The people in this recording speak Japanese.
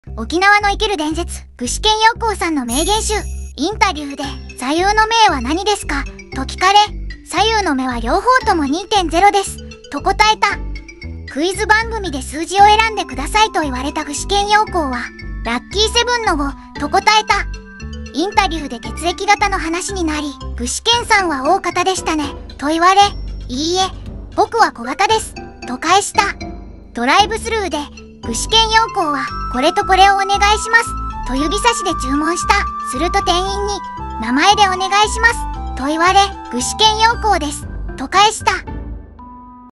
沖縄の生きる伝説、具志堅用高さんの名言集。インタビューで、座右の銘は何ですかと聞かれ、左右の目は両方とも 2.0 です。と答えた。クイズ番組で数字を選んでくださいと言われた具志堅用高は、ラッキーセブンの5と答えた。インタビューで血液型の話になり、具志堅さんは O 型でしたね、と言われ、いいえ、僕は小型です、と返した。ドライブスルーで、具志堅用高は、これとこれをお願いします、と指差しで注文した。すると店員に、名前でお願いします、と言われ、具志堅用高です、と返した。